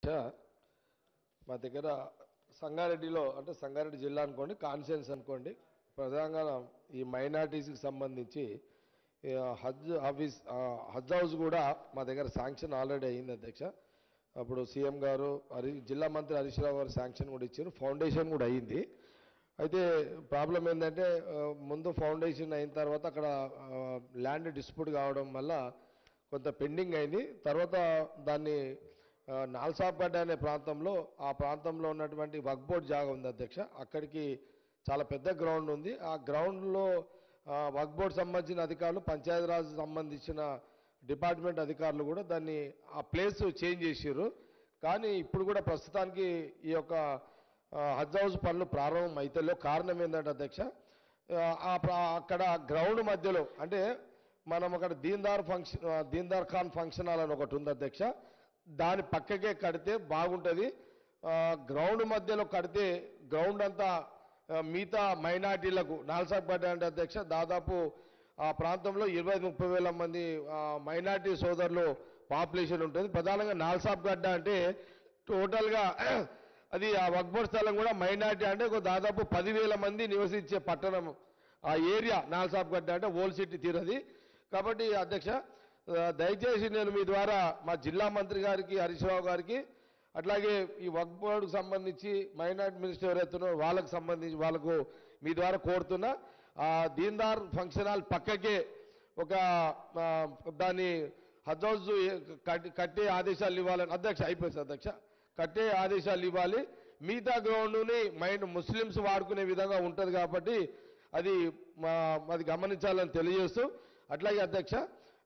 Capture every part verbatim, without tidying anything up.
మా దగ్గర సంగారెడ్డిలో అంటే సంగారెడ్డి జిల్లా అనుకోండి, కాన్స్టిట్యుయెన్సీ అనుకోండి, ప్రధానంగా ఈ మైనార్టీస్కి సంబంధించి హజ్ ఆఫీస్ హజ్ హౌస్ కూడా మా దగ్గర శాంక్షన్ ఆల్రెడీ అయింది అధ్యక్ష. అప్పుడు సీఎం గారు హరి జిల్లా మంత్రి హరీష్ రావు గారు శాంక్షన్ కూడా ఇచ్చారు, ఫౌండేషన్ కూడా అయింది. అయితే ప్రాబ్లం ఏంటంటే ముందు ఫౌండేషన్ అయిన తర్వాత అక్కడ ల్యాండ్ డిస్ప్యూట్ కావడం వల్ల కొంత పెండింగ్ అయింది. తర్వాత దాన్ని నాల్సాబ్గడ్డ అనే ప్రాంతంలో ఆ ప్రాంతంలో ఉన్నటువంటి వక్ఫ్ బోర్డ్ జాగా ఉంది అధ్యక్ష. అక్కడికి చాలా పెద్ద గ్రౌండ్ ఉంది. ఆ గ్రౌండ్లో వక్ఫ్ బోర్డ్ సంబంధించిన అధికారులు, పంచాయతీరాజ్ సంబంధించిన డిపార్ట్మెంట్ అధికారులు కూడా దాన్ని ఆ ప్లేస్ చేంజ్ చేసారు. కానీ ఇప్పుడు కూడా ప్రస్తుతానికి ఈ యొక్క హజ్ హౌస్ పనులు ప్రారంభం అయితేలో కారణం ఏంటంటే అధ్యక్ష, అక్కడ గ్రౌండ్ మధ్యలో అంటే మనం అక్కడ Deendar function Deendar Khan function hall అని ఒకటి ఉంది అధ్యక్ష. దాని పక్కకే కడితే బాగుంటుంది. గ్రౌండ్ మధ్యలో కడితే గ్రౌండ్ అంతా మిగతా మైనార్టీలకు నాల్సాబ్గడ్డ అంటే అధ్యక్ష దాదాపు ఆ ప్రాంతంలో ఇరవై ముప్పై వేల మంది మైనార్టీ సోదరులు పాపులేషన్ ఉంటుంది. ప్రధానంగా నాల్సాబ్గడ్డ అంటే టోటల్గా అది ఆ వక్ఫ్ బోర్డ్ స్థలం కూడా మైనార్టీ అంటే ఒక దాదాపు పదివేల మంది నివసించే పట్టణం ఆ ఏరియా నాల్సాబ్గడ్డ అంటే ఓల్డ్ సిటీ తీరది. కాబట్టి అధ్యక్ష దయచేసి నేను మీ ద్వారా మా జిల్లా మంత్రి గారికి, హరీష్ రావు గారికి, అట్లాగే ఈ వక్ఫ్ బోర్డుకు సంబంధించి మైనార్టీ మినిస్టర్ ఎవరైతున్నారో వాళ్ళకు సంబంధించి వాళ్ళకు మీ ద్వారా కోరుతున్నా, ఆ దీన్దార్ ఫంక్షన్ హాల్ పక్కకే ఒక దాన్ని హజ్ హౌస్ కట్టే ఆదేశాలు ఇవ్వాలని అధ్యక్ష అయిపోయింది అధ్యక్ష కట్టే ఆదేశాలు ఇవ్వాలి. మిగతా గ్రౌండ్ని మైన్ ముస్లిమ్స్ వాడుకునే విధంగా ఉంటుంది కాబట్టి అది అది గమనించాలని తెలియజేస్తూ, అట్లాగే అధ్యక్ష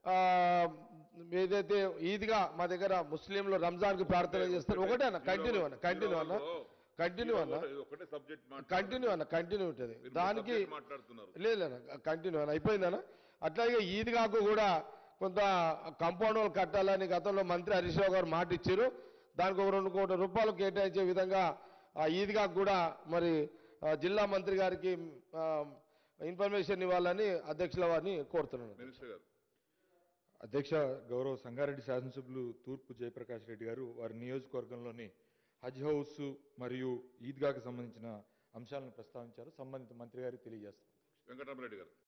ఏదైతే ఈద్గా మా దగ్గర ముస్లింలు రంజాన్కి ప్రార్థన చేస్తారు. ఒకటే అన్న కంటిన్యూ అన్న కంటిన్యూ అన్న కంటిన్యూ అన్న కంటిన్యూ అన్న కంటిన్యూ ఉంటుంది దానికి లేదన్న కంటిన్యూ అన్న అయిపోయిందన్న. అట్లాగే ఈద్గాకు కూడా కొంత కాంపౌండ్ వాళ్ళు కట్టాలని గతంలో మంత్రి హరీష్ రావు గారు మాట ఇచ్చారు. దానికి ఒక రెండు కోట్ల రూపాయలు కేటాయించే విధంగా ఆ ఈద్గాకు కూడా మరి జిల్లా మంత్రి గారికి ఇన్ఫర్మేషన్ ఇవ్వాలని అధ్యక్షుల వారిని కోరుతున్నాను. అధ్యక్ష, గౌరవ సంగారెడ్డి శాసనసభ్యులు తూర్పు జయప్రకాష్ రెడ్డి గారు వారి నియోజకవర్గంలోని హజ్ హౌస్ మరియు ఈద్గాకు సంబంధించిన అంశాలను ప్రస్తావించారు. సంబంధిత మంత్రి గారికి తెలియజేస్తారు. వెంకటరామరెడ్డి గారు.